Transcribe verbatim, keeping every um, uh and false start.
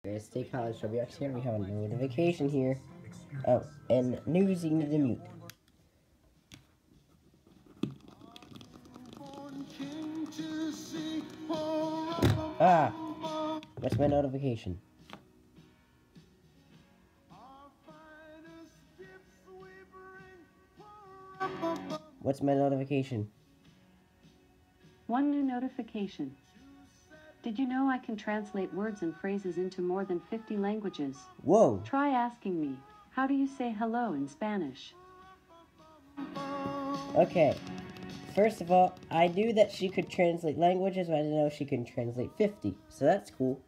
Guys, State College W X here. We have a notification here. Oh, and news you need to mute. Ah, what's my notification? What's my notification? One new notification. Did you know I can translate words and phrases into more than fifty languages? Whoa. Try asking me, how do you say hello in Spanish? Okay. First of all, I knew that she could translate languages, but I didn't know she could translate fifty. So that's cool.